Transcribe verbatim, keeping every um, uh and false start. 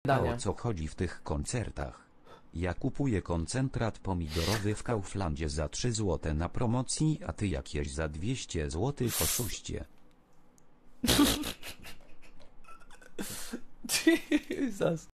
A Dania. o co chodzi w tych koncertach? Ja kupuję koncentrat pomidorowy w Kauflandzie za trzy złote na promocji, a ty jakieś za dwieście złotych oszuście. Jesus.